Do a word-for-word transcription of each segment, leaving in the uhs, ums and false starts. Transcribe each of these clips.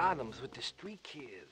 bottoms with the street kids.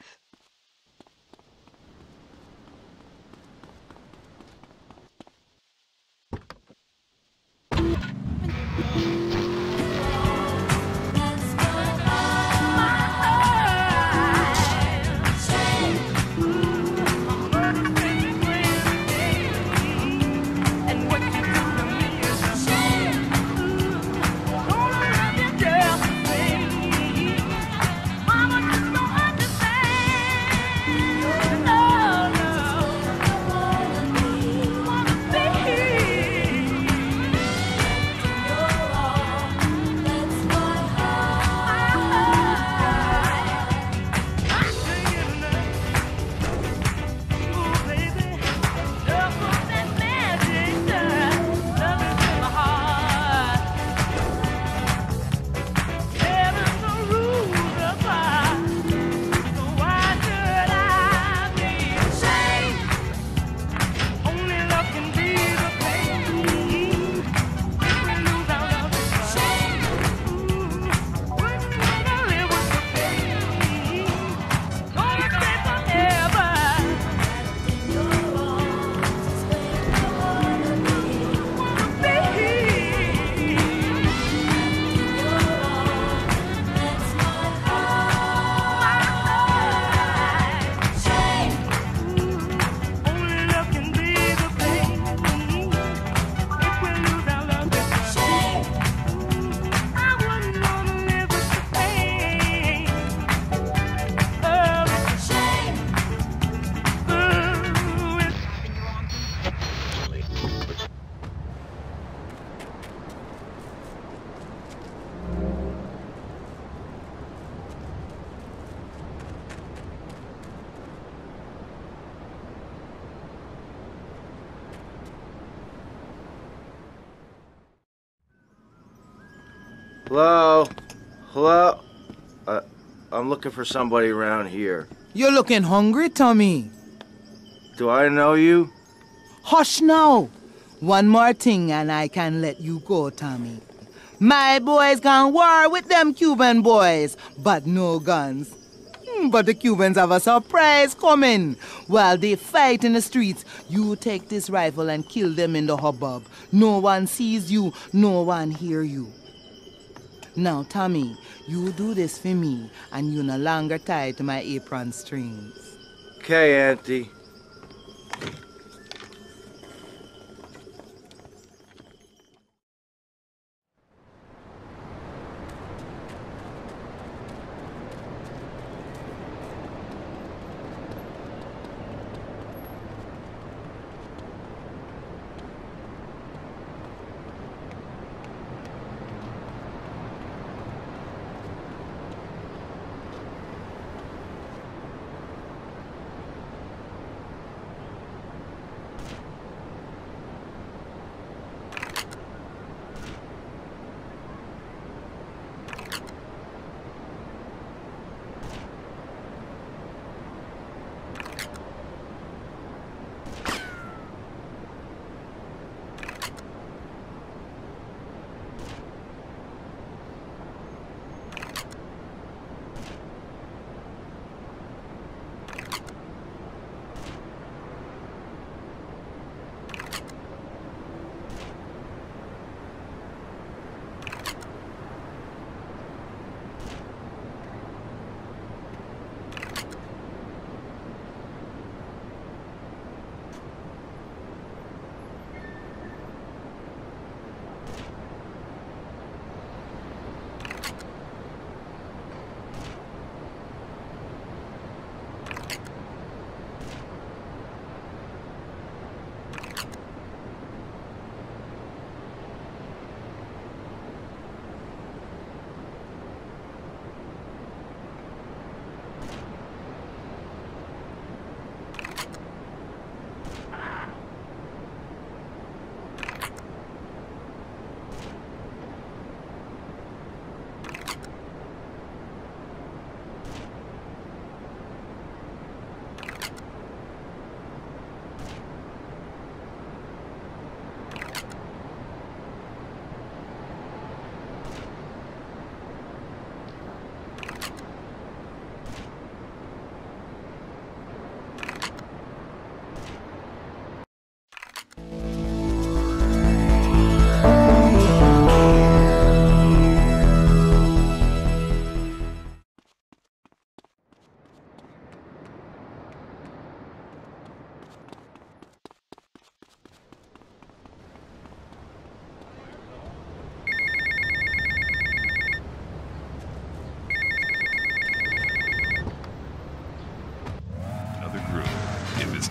Hello? Hello? Uh, I'm looking for somebody around here. You're looking hungry, Tommy. Do I know you? Hush now. One more thing and I can let you go, Tommy. My boys can war with them Cuban boys, but no guns. Hmm, But the Cubans have a surprise coming. While they fight in the streets, you take this rifle and kill them in the hubbub. No one sees you, no one hear you. Now, Tommy, you do this for me, and you're no longer tied to my apron strings. Okay, Auntie.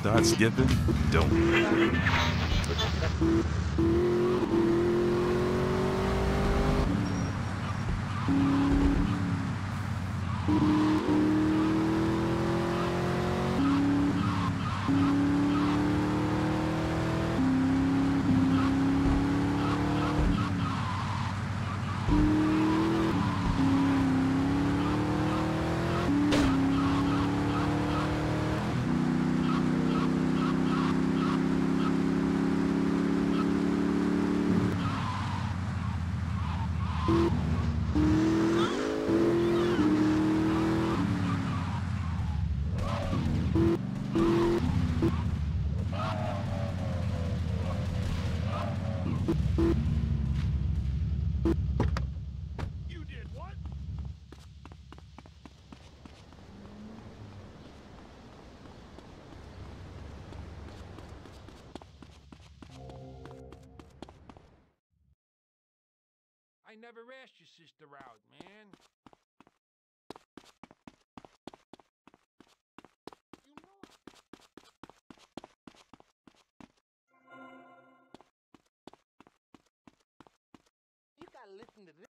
start skipping, don't. I never asked your sister out, man. You know You gotta listen to this.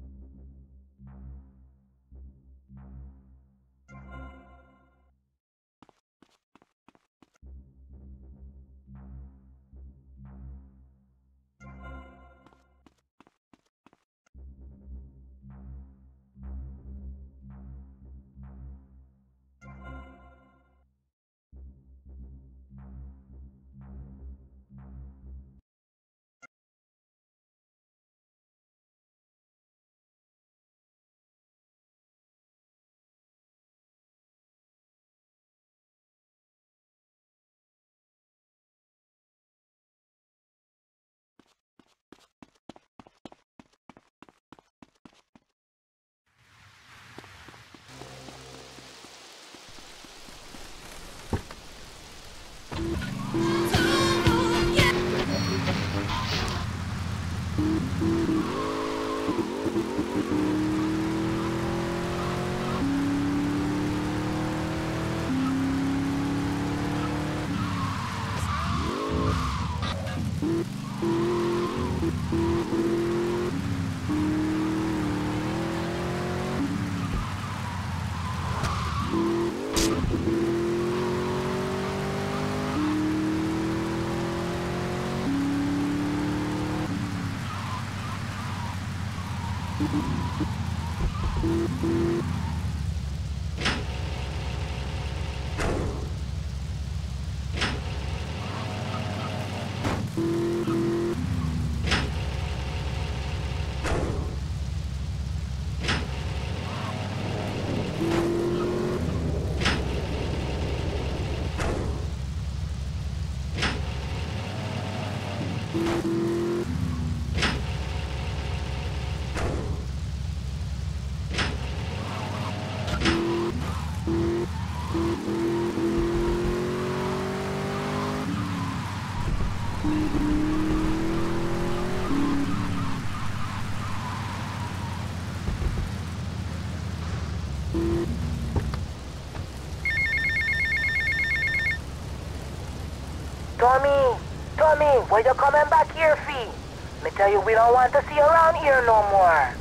Tommy, Tommy, why you coming back here, fee? Me tell you, we don't want to see you around here no more.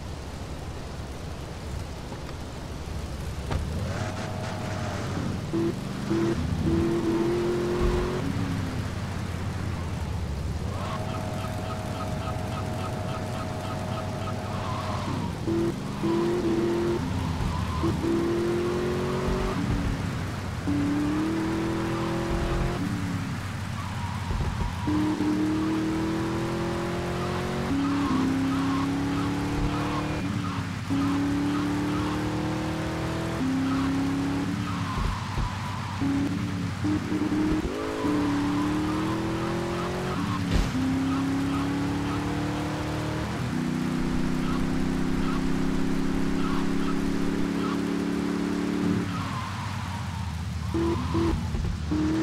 Thank you.